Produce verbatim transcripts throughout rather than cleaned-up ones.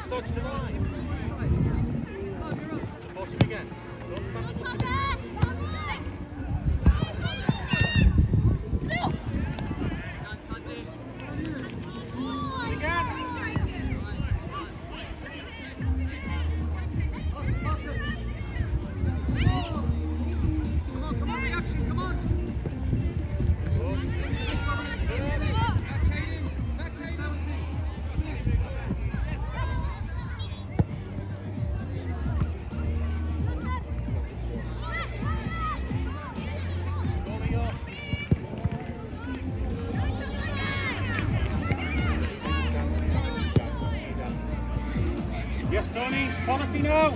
dodge to the line. Support him again. Don't stand up. Yes, Tony. Quality now.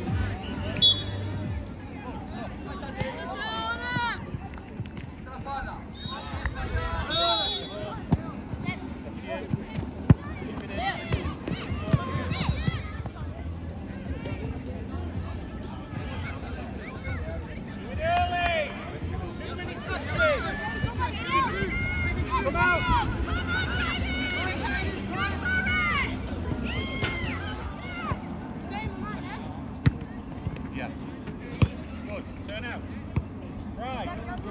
Come out. Yeah. Good. Turn out. Right.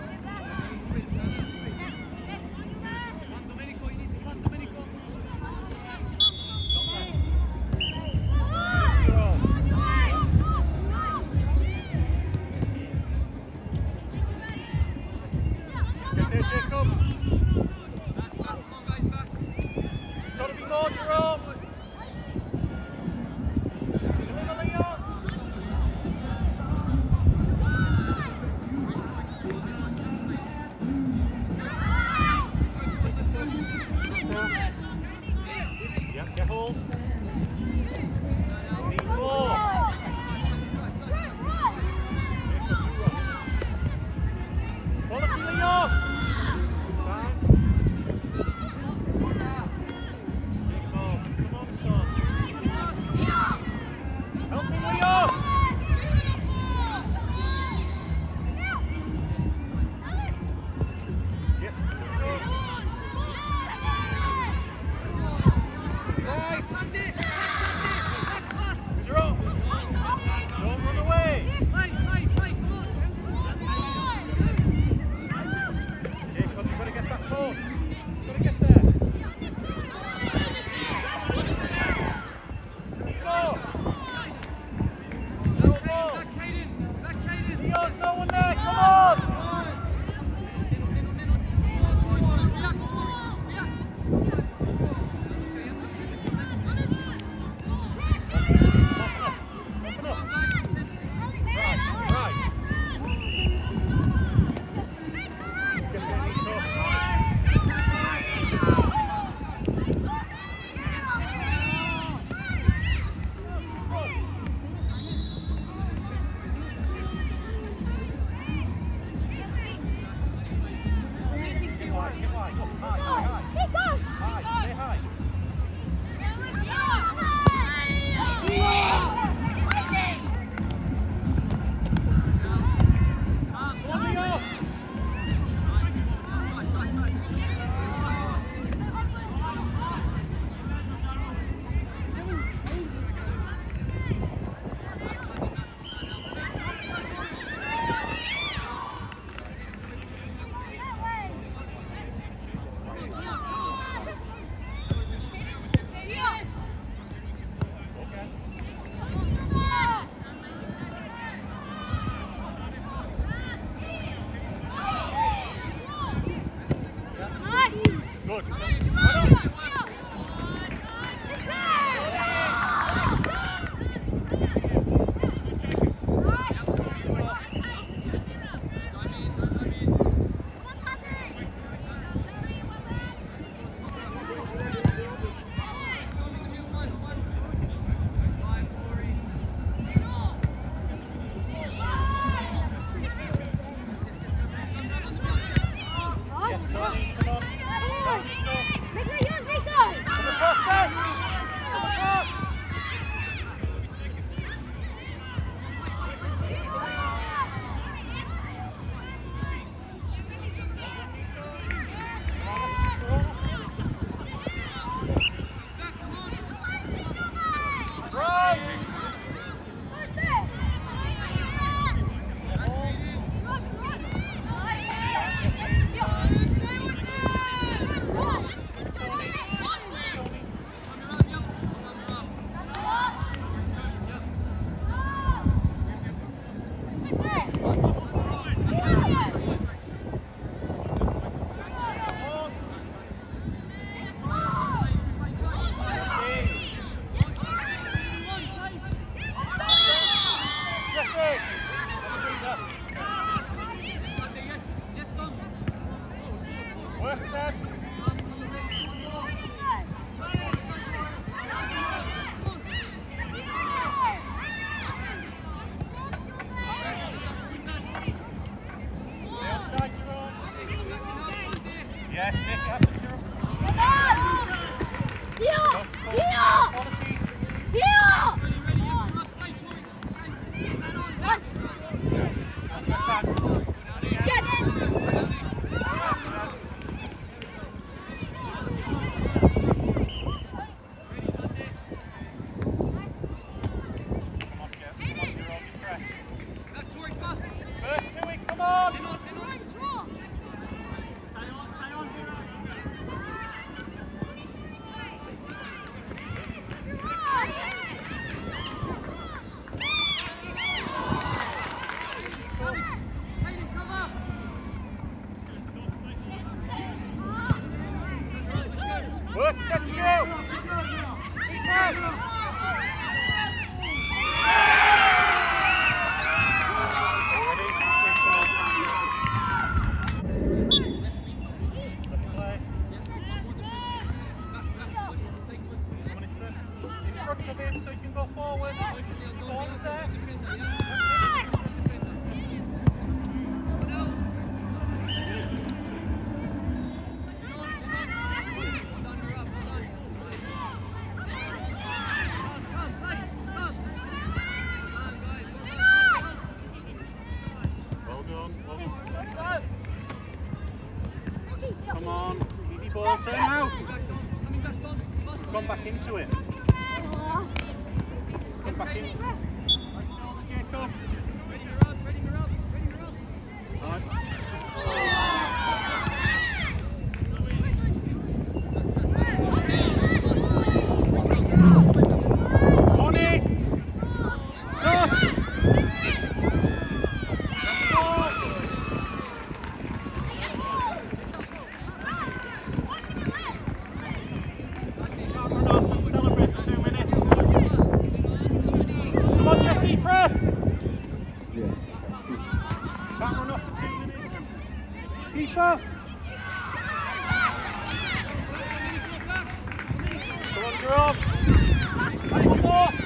Domenico, you need to cut Domenico. Get there, Jacob. Back, back, come on guys, back. It's got to be more, Jerome. Deliver, Leon. Yeah, get hold. Need more. Quality, Leon. Fine. Jacob, come on, son. Help him, Leon. Yes. Right, Andy, back fast. Jerome, don't run away. Play, play, play, come on. Jacob, you've got to get that close. You've got to get there. Go. No ball. Back, Caden, back, Caden. Leon's no one there. Come on. Open up. Right, right. Get there, Nico. Get wide, get wide. Up, high, high, high. High, stay high. Come on, Leo. Good. Yes, Tony, come on. him so he can go forward. Ball's there. Well done. Well done. Let's go. Come on. Easy ball. Turn out. Come back into it. Come back in. Right shoulder, Jacob. Ready to run, ready to run, ready to run. Right. On it! Touch! Can't run off and celebrate for two minutes. Come on, Jesse, press! Can't run off for two minutes. Keep up! Come on, you're up! One more!